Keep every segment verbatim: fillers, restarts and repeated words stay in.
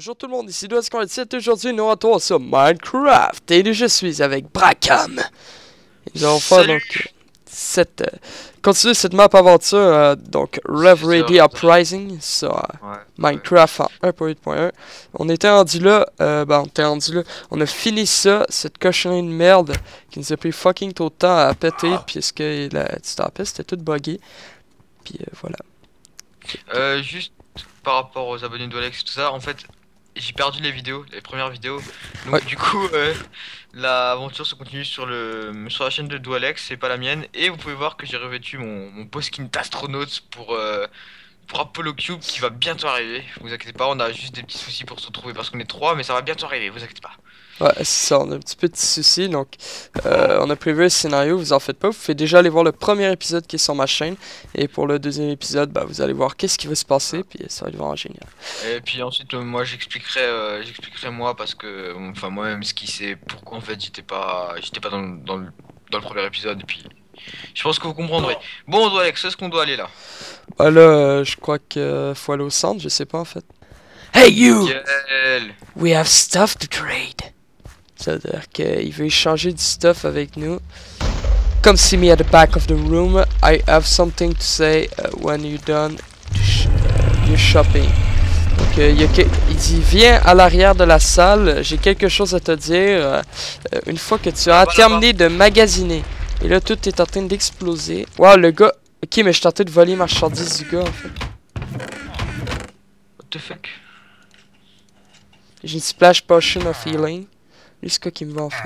Bonjour tout le monde, ici DouAsCoreDix-sept. Aujourd'hui nous rentrons sur Minecraft et je suis avec Bracam. Et nous allons faire donc cette euh, continuer cette map aventure euh, donc Rev Ready Uprising sur euh, ouais, Minecraft ouais. en un point huit point un. On était rendu là, euh, ben on était rendu là, on a fini ça, cette cochonnerie de merde qui nous a pris fucking trop de temps à péter ah. puisque la petite tapette c'était tout buggé. Puis euh, voilà. Euh, juste par rapport aux abonnés de DouAlex tout ça, en fait j'ai perdu les vidéos, les premières vidéos. Donc ouais. du coup euh, l'aventure se continue sur le sur la chaîne de DouAlex, c'est pas la mienne. Et vous pouvez voir que j'ai revêtu mon, mon beau skin d'astronaute pour euh, pour Apollo Cube qui va bientôt arriver. Vous inquiétez pas, on a juste des petits soucis pour se retrouver parce qu'on est trois, mais ça va bientôt arriver, vous inquiétez pas. Ouais, c'est ça, on a un petit peu de soucis, donc euh, on a prévu un scénario, vous en faites pas, vous pouvez déjà aller voir le premier épisode qui est sur ma chaîne, et pour le deuxième épisode, bah, vous allez voir qu'est-ce qui va se passer, puis ça va être vraiment génial. Et puis ensuite, euh, moi j'expliquerai euh, j'expliquerai moi, parce que, enfin moi-même, ce qui c'est pourquoi en fait j'étais pas j'étais pas dans, dans, le, dans le premier épisode, et puis je pense que vous comprendrez. Bon, DouAlex, est-ce qu'on doit aller là? Bah là, euh, je crois qu'il euh, faut aller au centre, je sais pas en fait. Hey you! Nickel. We have stuff to trade! C'est-à-dire qu'il veut échanger du stuff avec nous. Come see me at the back of the room. I have something to say uh, when you're done sh uh, your shopping. Donc euh, il, y a que il dit viens à l'arrière de la salle. J'ai quelque chose à te dire. Uh, une fois que tu as terminé de magasiner. Et là tout est en train d'exploser. Wow le gars. Ok mais je suis tenté de voler ma marchandise du gars en fait. What the fuck? J'ai une splash potion of healing. Lui, c'est quoi qui me va en fait?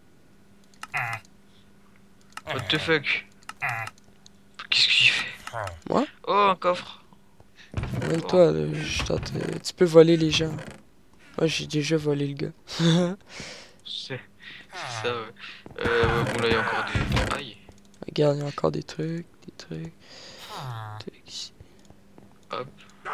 What the fuck? Qu'est-ce que j'ai fait? Moi? Oh, un coffre! Même oh. toi, là, je tente, euh, tu peux voler les gens. Moi, j'ai déjà volé le gars. C'est ça, ouais. Euh, bon, là, il y a encore des. Aïe! Regarde, il y a encore des trucs, des trucs. Trucs ici. Hop.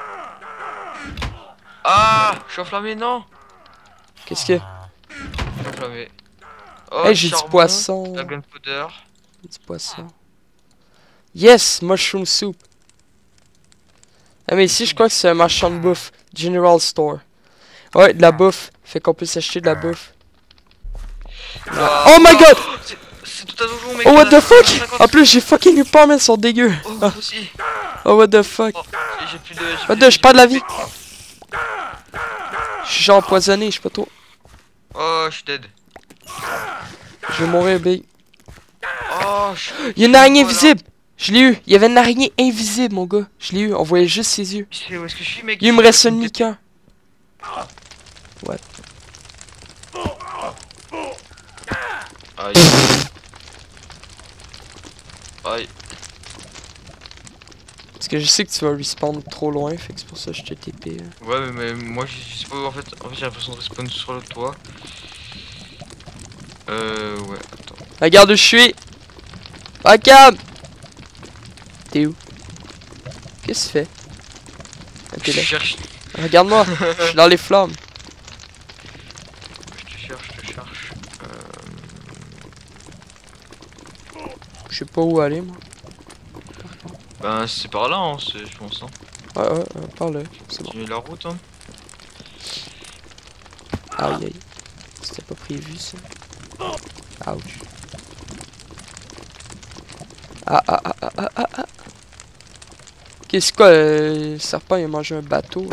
Ah! Je suis enflammé, non! Qu'est-ce que? Enflammé. Oh, hey, j'ai du poisson. La gunpowder. Du poisson. Yes, mushroom soup. Ah mais ici je crois que c'est un marchand de bouffe. General store. Ouais, de la bouffe. Fait qu'on peut s'acheter de la bouffe. Ah, oh my god! C'est tout à donjon, mec. Oh what the fuck! En plus j'ai fucking eu peur, mais ils sont dégueux. Oh, ah. aussi. Oh what the fuck? Oh, j'ai plus de. What the, j'ai pas de la vie. Je suis genre empoisonné, je sais pas trop. Oh, je suis dead. Je vais mourir, big. Oh, il y a une araignée invisible. Je l'ai eu. Il y avait une araignée invisible, mon gars. Je l'ai eu. On voyait juste ses yeux. Je sais où est-ce que je suis, mec. Il me reste un demi-cœur. What? Aïe. Aïe. Parce que je sais que tu vas respawn trop loin, fait que c'est pour ça que je te T P. Hein. Ouais, mais, mais moi je sais pas où en fait. En fait, j'ai l'impression de respawn sur le toit. Euh, ouais, attends. Regarde où je suis. Bacam! T'es où? Qu'est-ce que tu fais? Ah, je là. cherche. Regarde-moi, je suis dans les flammes. Je te cherche, je te cherche. Euh... Je sais pas où aller, moi. Ben, c'est par là, hein, je pense. Hein. Ouais, ouais, ouais, par là. C'est bon. La route, hein. Aïe, aïe. C'était pas prévu, ça. Ouch. Ah, ah, ah, ah, ah, ah, ah. Qu'est-ce que euh, le serpent, il a mangé un bateau.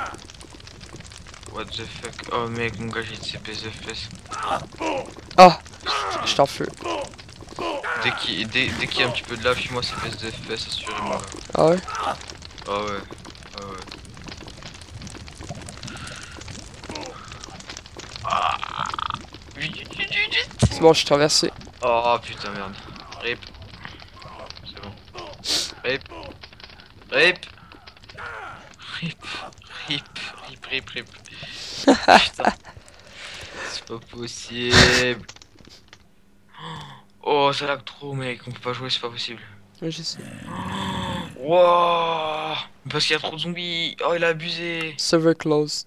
What the fuck? Oh, mec, mon gars, j'ai de C P S F P S. Ah! Je t'en feu. Dès qu'il dès, dès qu'il y a un petit peu de lave chez moi, c'est P S de F P S, assurément. Ah ouais? Ah ouais. Ah ouais. Ah. C'est bon, je suis traversé. Oh putain, merde. Rip. C'est bon. Rip. Rip. Rip. Rip. Rip, rip, rip. Putain. C'est pas possible. Oh, ça lag trop, mec. On peut pas jouer, c'est pas possible. Ouais, je sais. Wow. Parce qu'il y a trop de zombies. Oh, il a abusé. Server closed.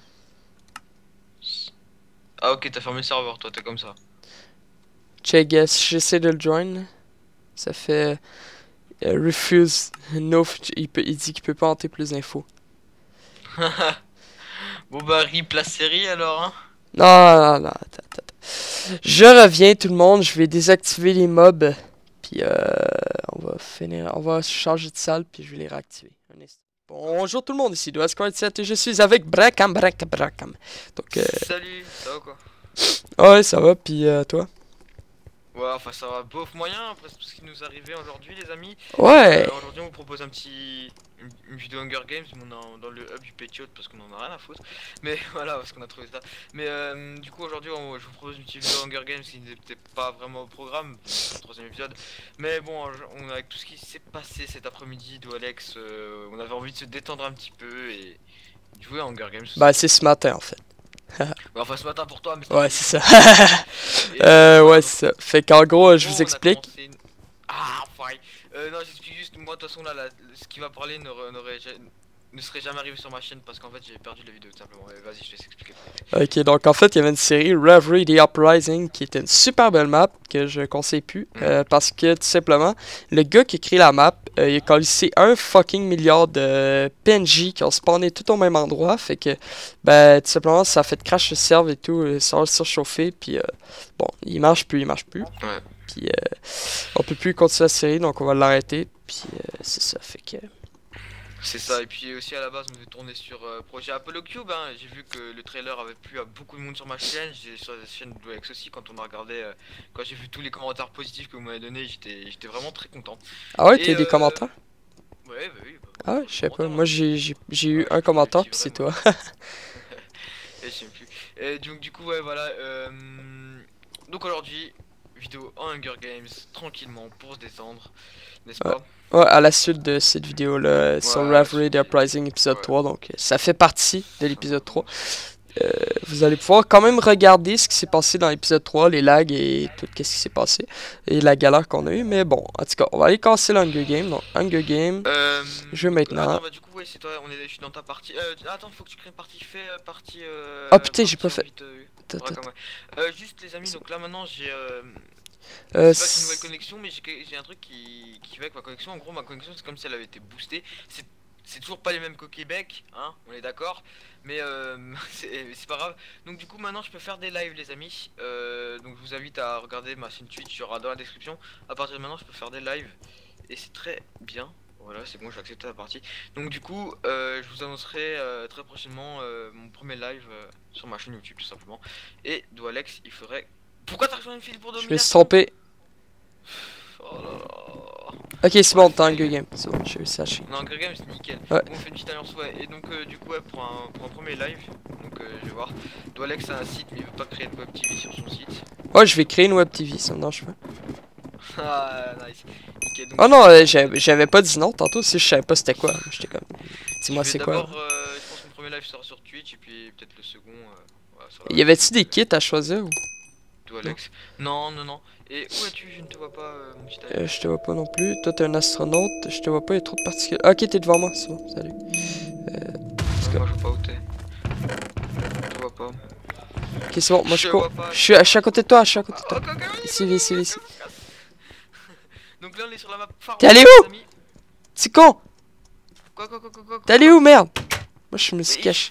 Ah, ok, t'as fermé le serveur, toi, t'es comme ça. Check, guess. J'essaie de le join. Ça fait. Uh, refuse. No. Il, peut, il dit qu'il peut pas entrer plus d'infos. Bon bah rip la série alors hein. Non, non, non, attends, attends, attends. Je reviens tout le monde, je vais désactiver les mobs. Puis euh, on va finir, on va changer de salle puis je vais les réactiver. Un instant. Bonjour tout le monde, ici Doa Squad sept et je suis avec Brakam, Brakam, Brakam. Donc, euh... Salut, ça va quoi? ouais, ça va, puis euh, toi? Ouais, enfin ça va bof moyen après tout ce qui nous arrivait aujourd'hui les amis. Ouais. Euh, aujourd'hui on vous propose un petit... Une, une vidéo Hunger Games, on est dans le hub du Pétiot parce qu'on en a rien à foutre. Mais voilà, parce qu'on a trouvé ça. Mais euh, du coup aujourd'hui on- je vous propose une petite vidéo Hunger Games qui n'était pas vraiment au programme, le troisième épisode. Mais bon, on, avec tout ce qui s'est passé cet après-midi de Alex, euh, on avait envie de se détendre un petit peu et jouer à Hunger Games. Bah c'est ce matin en fait. Bah, enfin ce matin pour toi, mais ouais c'est ça. Et, euh, euh, ouais c'est ça. Fait qu'en gros je vous explique. Commencé... Ah, fine. Euh, non, j'explique juste, moi de toute façon là, là ce qui va parler n'aurait ne serait jamais arrivé sur ma chaîne parce qu'en fait j'ai perdu la vidéo tout simplement. Vas-y, je te laisse expliquer. Ok, donc en fait il y avait une série Reverie The Uprising qui était une super belle map que je conseille plus mm. euh, parce que tout simplement le gars qui a créé la map euh, il a collé un fucking milliard de P N J qui ont spawné tout au même endroit, fait que ben tout simplement ça a fait crash le serve et tout, ça va surchauffer puis euh, bon il marche plus, il marche plus. Ouais. Puis euh, on peut plus continuer la série donc on va l'arrêter puis euh, c'est ça fait que. C'est ça, et puis aussi à la base on devait tourner sur euh, projet Apollo Cube, hein. J'ai vu que le trailer avait plu à beaucoup de monde sur ma chaîne, sur la chaîne de Dolex aussi, quand on a regardé, euh, quand j'ai vu tous les commentaires positifs que vous m'avez donné, j'étais vraiment très content. Ah ouais, t'as eu des euh... commentaires? Ouais, bah oui. Bah, ah ouais, je sais pas, moi j'ai eu ouais, un commentaire puis c'est toi. Et je sais plus. Et donc du coup, ouais, voilà, euh... donc aujourd'hui, vidéo en Hunger Games, tranquillement, pour se détendre, n'est-ce ouais. pas? Ouais, à la suite de cette vidéo là ouais, sur Reverie The Uprising épisode ouais. trois, donc ça fait partie de l'épisode trois. Euh, vous allez pouvoir quand même regarder ce qui s'est passé dans l'épisode trois, les lags et tout ce qui s'est passé, et la galère qu'on a eu, mais bon, en tout cas, on va aller casser le Hunger Game, donc Hunger Game, euh, je vais maintenant... Attends, bah du coup, ouais, c'est toi, on est, je suis dans ta partie, euh, attends, faut que tu crées une partie, fais euh, partie... Euh, oh putain, j'ai pas fait... Vite, euh, euh, juste les amis, donc là maintenant j'ai... Euh, Euh, c'est pas une nouvelle connexion, mais j'ai un truc qui, qui va avec ma connexion. En gros, ma connexion, c'est comme si elle avait été boostée. C'est toujours pas les mêmes qu'au Québec, hein, on est d'accord. Mais euh, c'est pas grave. Donc, du coup, maintenant, je peux faire des lives, les amis. Euh, donc, je vous invite à regarder ma chaîne Twitch, il y aura dans la description. À partir de maintenant, je peux faire des lives. Et c'est très bien. Voilà, c'est bon, j'ai accepté la partie. Donc, du coup, euh, je vous annoncerai euh, très prochainement euh, mon premier live euh, sur ma chaîne YouTube, tout simplement. Et Doalex, il ferait. Pourquoi t'as rejoint une file pour dormir? Je vais se tromper. Oh là là. Ok, c'est bon, t'as Hunger Game. C'est bon, j'ai réussi à chier. Non, Hunger Game, c'est nickel. Ouais. On fait une petite alliance, ouais. Et donc, euh, du coup, ouais, pour un, pour un premier live, donc euh, je vais voir. Doalex a un site, mais il veut pas créer de web T V sur son site. Ouais, je vais créer une web T V, ça me dérange pas. Ah, nice. Nickel, donc, oh non, euh, j'avais pas dit non tantôt, si je savais pas c'était quoi. J'étais comme. Dis-moi c'est quoi. D'abord, euh, je pense que mon premier live sera sur Twitch, et puis peut-être le second. Euh, voilà, ça y avait-tu des kits à choisir ou... Doalex. Non, non, non. Et où es-tu? Je ne te vois pas, euh, mon petit euh, Je te vois pas non plus. Toi, t'es un astronaute. Je te vois pas, il y a trop de particules. Ah, ok, t'es devant moi, c'est bon, salut. Euh, ouais, moi, je vois pas où t'es. Je te vois pas. Ok, c'est bon, moi je cours. Je suis, à, je suis à côté de toi, je suis à côté de toi. Okay, okay, okay, ici, ici, ici, ici. Donc là, on est sur la map. T'es allé où? C'est con. Quoi, quoi, quoi, quoi, quoi? T'es allé où, merde? Moi, je me suis caché.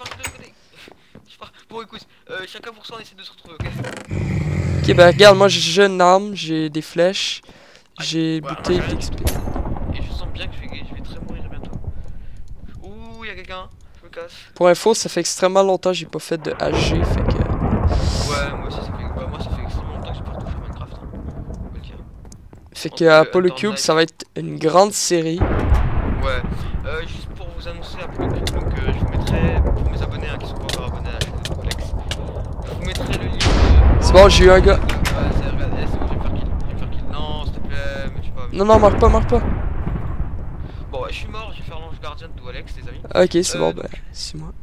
Bon, écoute, euh, chacun pour soi, on essaie de se retrouver, ok? Ok, bah regarde, moi j'ai une arme, j'ai des flèches, j'ai ouais, bouteille ouais, d'X P. Et je sens bien que je vais, je vais très mourir bientôt. Ouh, y'a quelqu'un, je me casse. Pour info, ça fait extrêmement longtemps que j'ai pas fait de H G, fait que... Ouais, moi aussi, ça fait, bah, moi, ça fait extrêmement longtemps que j'ai pas retouché à Minecraft, hein. On va le dire. Fait que Apollo Cube, ça va être une grande série. Ouais, euh, juste pour vous annoncer Apollo Cube, donc euh, je vous mettrai, pour mes abonnés hein, qui sont pas encore abonnés à la chaîne de Doalex, je vous mettrai le lien de... C'est bon, j'ai eu un gars. Ouais, c'est regarde, eh, c'est bon, je vais me faire kill, je vais me faire kill. Non, s'il te plaît, mais tu vas... Non, non, marque pas, marque pas. Bon, ouais, je suis mort, je vais faire l'ange gardien de Doalex, les amis. Ok, c'est euh, bon, bah, c'est moi.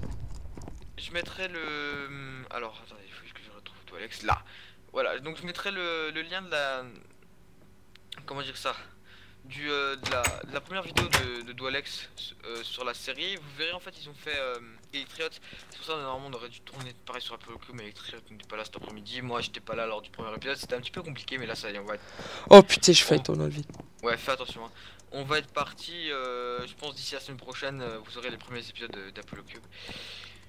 Je mettrai le... Alors, attendez, il faut que je retrouve Doalex, là. Voilà, donc je mettrai le, le lien de la... Comment dire ça? Du, euh, de, la, de la première vidéo de, de Doalex euh, sur la série. Vous verrez en fait ils ont fait euh, Electriot. C'est pour ça normalement on aurait dû tourner pareil sur Apollo Cube, mais Electriot n'était pas là cet après-midi. Moi j'étais pas là lors du premier épisode, c'était un petit peu compliqué, mais là ça y est, on va être... Oh putain, je fais tourner dans le vide. Ouais, fais attention hein. On va être parti, euh, je pense d'ici la semaine prochaine, euh, vous aurez les premiers épisodes d'Apollo Cube.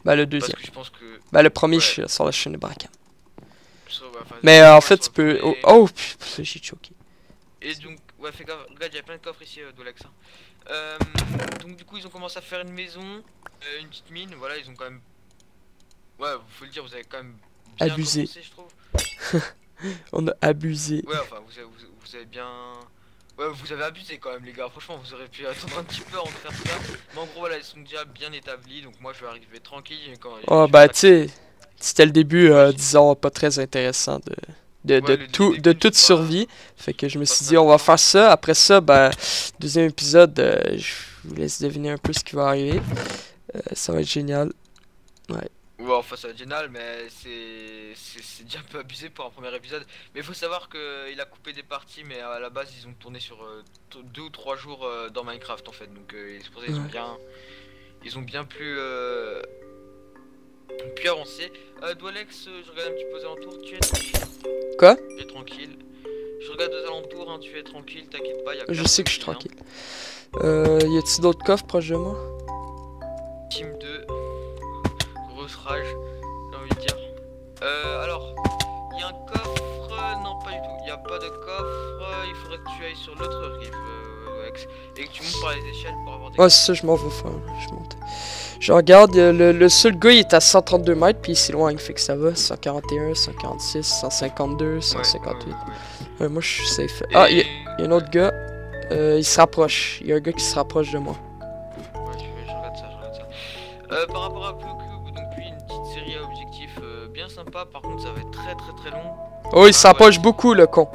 Bah le Parce deuxième. que je pense que. Bah le premier Ouais. je- sur la chaîne de Bracam. ça, ouais, enfin, Mais ouais, euh, en ouais, fait sur tu le peux... Oh, premier- oh putain, j'ai choqué. Et donc, ouais, fais gaffe, regarde, il y a plein de coffres ici, euh, Dolex. Hein. Euh, donc, du coup, ils ont commencé à faire une maison, euh, une petite mine. Voilà, ils ont quand même. Ouais, faut le dire, vous avez quand même bien Abusé. commencé, je trouve. On a abusé. Ouais, enfin, vous avez, vous, vous avez bien. Ouais, vous avez abusé quand même, les gars. Franchement, vous aurez pu attendre un petit peu avant de faire ça. Mais en gros, voilà, ils sont déjà bien établis. Donc, moi, je vais arriver tranquille. Quand Oh je bah vais tu sais, c'était le début, euh, Ouais, disons, pas très intéressant de, de, Ouais, de, le tout, début, de c'est toute pas- survie. Fait que je me pas suis très dit, on va intéressant. faire ça. Après ça, bah, deuxième épisode, euh, je vous laisse deviner un peu ce qui va arriver. Euh, ça va être génial. Ouais, enfin, ça va être génial, mais c'est c'est c'est déjà un peu abusé pour un premier épisode. Mais il faut savoir qu'il a coupé des parties, mais à la base, ils ont tourné sur euh, t- deux ou trois jours euh, dans Minecraft en fait. Donc, euh, c'est pour ça qu'ils ont Ouais. bien. Ils ont bien plus. Euh, plus avancé. Euh, Dwalex, euh, je regarde un petit peu aux alentours, tu es tranquille. Quoi? Tu es tranquille. Je regarde aux alentours, hein, tu es tranquille, t'inquiète pas. Y a Je personne sais que je suis qui vient. tranquille. Euh, y a-t-il d'autres coffres proches de moi? Team deux, grosse rage, j'ai envie de dire. Euh, alors, il y a un coffre, euh, non pas du tout, il n'y a pas de coffre, euh, il faudrait que tu ailles sur l'autre rive, euh, Alex, et que tu montes par les échelles pour avoir des... Ouais, c'est ça, je m'en vais faire. Je monte. Je regarde, euh, le, le seul gars il est à cent trente-deux mètres, puis il s'éloigne, fait que ça va. cent quarante et un, cent quarante-six, cent cinquante-deux, Ouais, cent cinquante-huit. ouais, ouais, Ouais, moi je suis safe. ouais. Ah, il y, Et- a- y a un autre gars. Euh, il se rapproche. Il y a un gars qui se rapproche de moi. Ouais, je, je regarde ça, je regarde ça. Euh, par rapport à Blue Cube, donc lui, une petite série à objectifs euh, bien sympa, par contre ça va être très très très long. Oh, il se Ah, rapproche ouais. beaucoup, le con.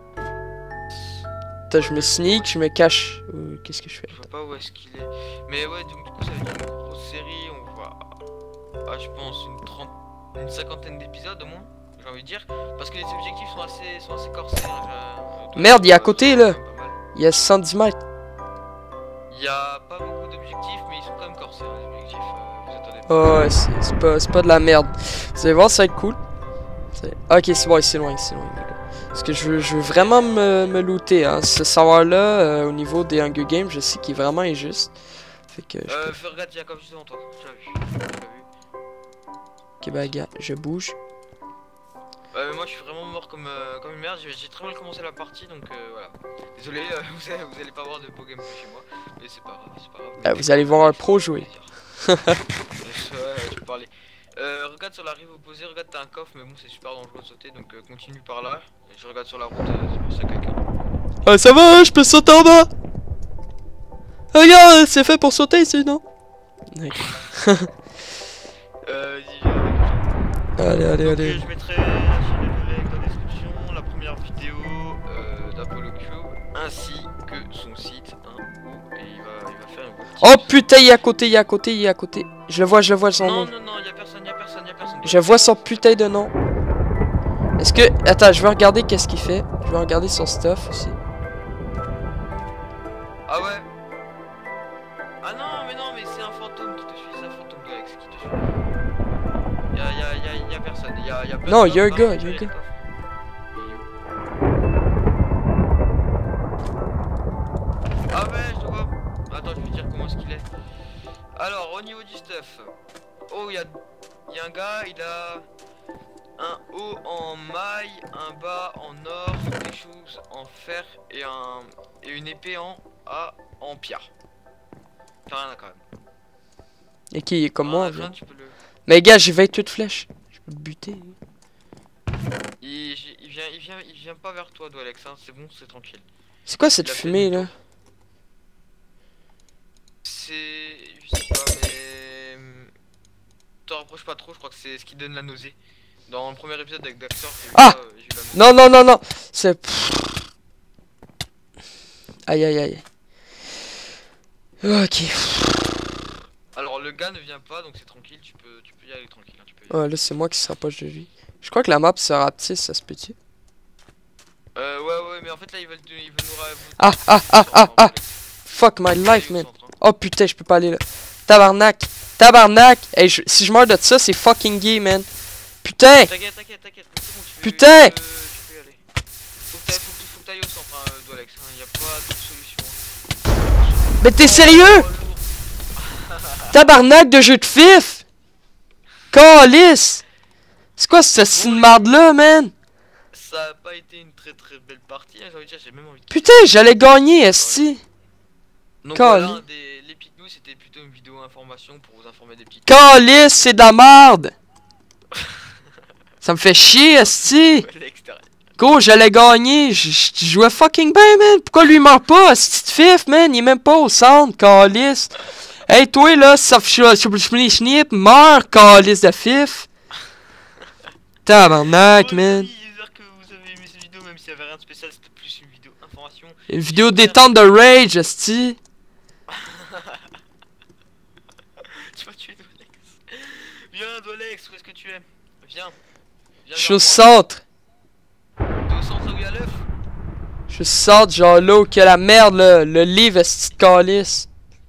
Attends, je me sneak, je me cache. Euh, Qu'est-ce que je fais? Je vois pas où est-ce qu'il est. Mais ouais, donc du coup, ça va être une grosse série. On va. Ah, je pense une trente... une cinquantaine d'épisodes au moins, j'ai envie de dire. Parce que les objectifs sont assez, sont assez corsés. Hein, j'ai- Merde, il est à euh, côté, c'est là. quand même pas mal. Il y a soixante-dix mètres. Il y a pas beaucoup d'objectifs, mais ils sont quand même corsés, hein, les objectifs. euh, vous attendez pas. Oh, ouais, c'est c'est pas, c'est pas de la merde. Vous allez voir, ça va être cool. C'est- Ok, c'est bon, il s'éloigne, il s'éloigne. les gars. Parce que je veux, je veux vraiment me, me looter. Hein. Ce savoir-là, euh, au niveau des Hunger Games, je sais qu'il est vraiment injuste. Fait que je Euh, peux... fais- regarde, il y a comme juste devant toi. Tu l'as vu. Tu l'as vu. Ok, bah, gars, je bouge. Euh, moi je suis vraiment mort comme, euh, comme une merde, j'ai j'ai très mal commencé la partie donc euh, voilà. Désolé, euh, vous, allez, vous allez pas voir de beau gameplay chez moi, mais c'est pas grave, c'est pas grave. Ah, vous allez voir un pro jouer. Ouais, tu peux parler. Euh, regarde sur la rive opposée, regarde t'as un coffre, mais bon c'est super dangereux de sauter donc euh, continue par là. Et je regarde sur la route, euh, c'est pour ça quelqu'un. Ah, ça va, je peux sauter en bas. Regarde, c'est fait pour sauter ici, non? Euh, dis, euh, Allez, allez, donc, allez. euh, je mettrai la chaîne de Dolex dans la description, la première vidéo euh, d'Apollo Cube, ainsi que son site, hein, où et il, va, il va faire une petite- Oh putain, il est à côté, il est à côté, il est à côté. Je le vois, je le vois son Non, nom. non, non, y'a personne, y'a personne, y'a personne. Je vois son putain de nom. Est-ce que... Attends, je vais regarder qu'est-ce qu'il fait. Je vais regarder son stuff aussi. Ah ouais. Ah non, mais non, mais c'est un fantôme qui te suit, c'est un fantôme Dolex qui te suit. Y'a, y'a, y'a, y'a personne, y'a, y'a plein Non, de y'a un coffres, gars, hein, y'a un les gars. coffres. Ah ouais, je te vois. Attends, je vais te dire comment est-ce qu'il est. Alors, au niveau du stuff. Oh, y'a, y'a un gars, il a un haut en maille, un bas en or, des choses en fer et un et une épée en A en pierre. T'as rien quand même. Et qui est comme Ah, moi, rien, là. tu peux le... Mais gars, j'ai vingt-huit flèches. Je peux le buter. il, il vient, il vient, il vient pas vers toi, Dolex. Hein. C'est bon, c'est tranquille. C'est quoi cette Il a fait fumée, là? demi-tour. C'est, je sais pas, mais t'en rapproches pas trop. Je crois que c'est ce qui donne la nausée. Dans le premier épisode avec Daxter, j'ai eu Ah ça, euh, j'ai eu la nausée. Non, non, non, non. C'est... Aïe, aïe, aïe. Ok. Alors le gars ne vient pas, donc c'est tranquille. Tu peux, tu peux y aller tranquille. Hein, tu peux y aller. Ah, là, c'est moi qui se rapproche de lui. Je crois que la map se rapetisse, ça se peut-tu? Euh, ouais, ouais, mais en fait là ils veulent, ils veulent nous ra- Ah, ah, ah, ah, ah. Fuck my life, man. Oh putain, je peux pas aller là. Tabarnak. Tabarnak. Hey, je- si je meurs de ça, c'est fucking gay, man. Putain. T'inquiète, t'inquiète, t'inquiète. C'est bon, tu peux, Putain. tu peux, tu peux y aller. Faut que t'ailles, faut que, faut que t'ailles au centre, hein, Dolex. Hein, y a pas d'autre solution. Mais t'es sérieux? Tabarnak de jeu de fif. Calice! C'est quoi cette style marde là, man? Ça a pas été une très très belle partie, hein, j'ai envie de dire, j'ai même envie de... Putain, j'allais gagner, esti! Donc Cali- voilà, des... les petites news, c'était plutôt une vidéo information pour vous informer des petites Calice, c'est de la merde! Ça me fait chier, esti! news. L'extérieur. Gros, j'allais gagner, je je jouais fucking bien, man! Pourquoi lui meurt pas, esti de fif, man? Il est même pas au centre, calice! Hey, toi là, ça fait schnipp, meurs, calice de fif! Tabarnak, Bon, les man! amis, j'espère que vous avez aimé cette vidéo, même s'il y avait rien de spécial, c'était plus une vidéo information. Une vidéo détente de rage, esti! Tu vas tuer Dolex. Viens Dolex, où est-ce que tu es? Viens. Viens Je suis au vers moi. centre! T'es au centre où il y a l'œuf? Je suis au centre, genre là où qu'il y a la merde, là, le livre, esti de calice!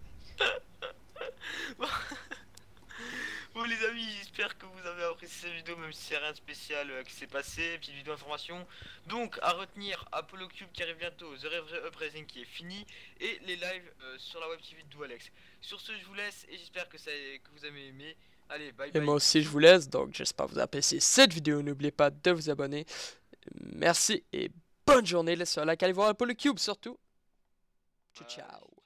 Bon les amis, j'espère que vous avez apprécié cette vidéo, même si c'est rien de spécial euh, qui s'est passé, petite vidéo information. Donc à retenir, Apollo Cube qui arrive bientôt, The Reverie Uprising qui est fini, et les lives euh, sur la web T V de Doualex. Sur ce, je vous laisse et j'espère que, ça, que vous avez aimé. Allez, bye Et bye. moi aussi, je vous laisse, donc j'espère que vous appréciez cette vidéo. N'oubliez pas de vous abonner. Merci et bonne journée. Laissez un like, allez voir Apollo Cube surtout. Ciao, ciao.